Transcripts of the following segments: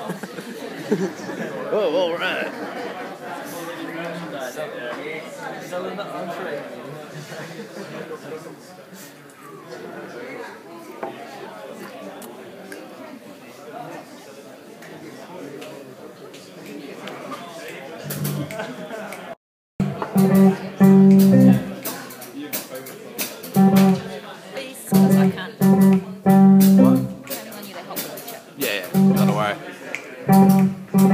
Oh, all right. Please, because I can. What? Depending on you, they hop on the chip. Yeah, not to worry.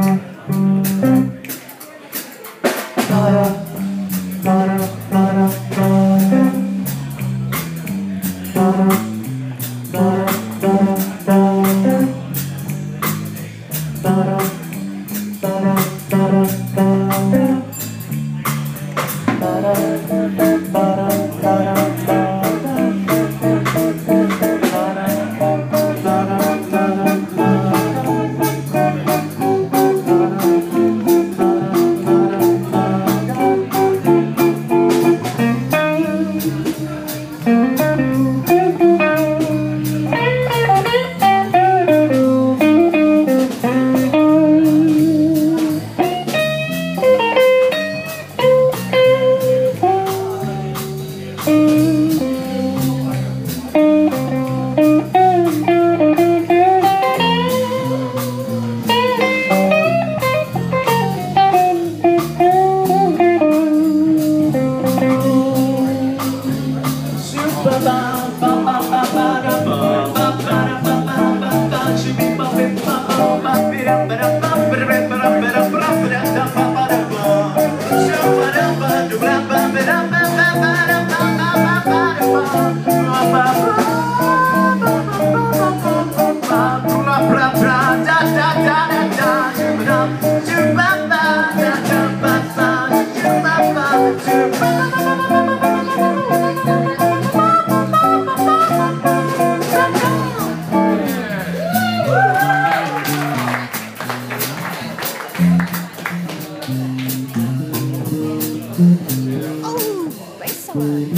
Oh, bass solo.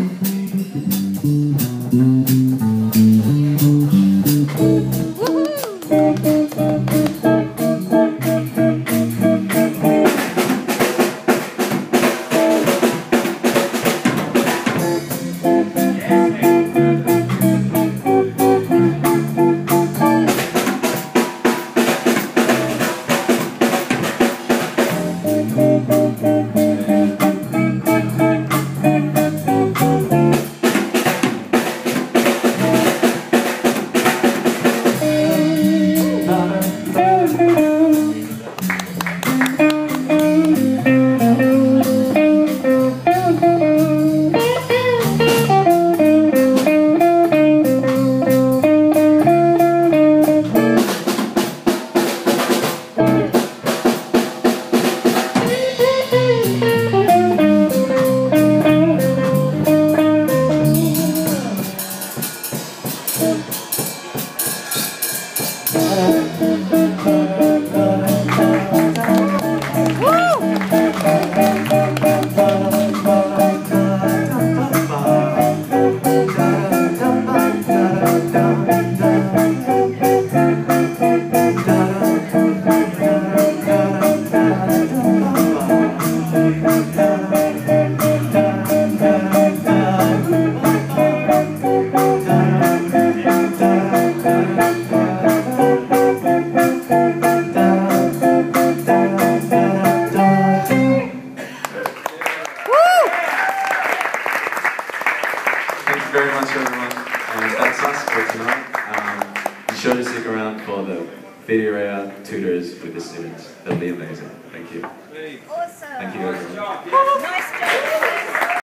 Thank you very much, everyone. That's us for tonight. Be sure to stick around for the video area tutors with the students. They'll be amazing. Thank you. Awesome. Thank you, everyone. Nice job.